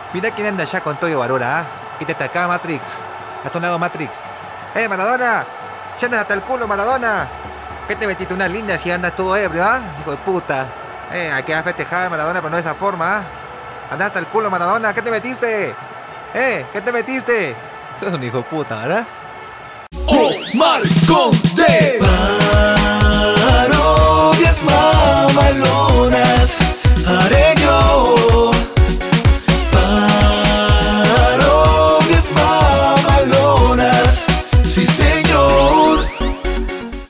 Mira quién anda allá con Toyo Barura, ¿ah? Quítate acá, Matrix. A tu lado, Matrix. Maradona! ¡Ya andas hasta el culo, Maradona! ¿Qué te metiste unas lindas y andas todo ebrio, ah? Hijo de puta. Hay que festejar, Maradona, pero no de esa forma, ¿ah? Andás hasta el culo, Maradona. ¿Qué te metiste? ¿Qué te metiste? Sos un hijo de puta, ¿verdad? Omar Conde. Parodias, mamá,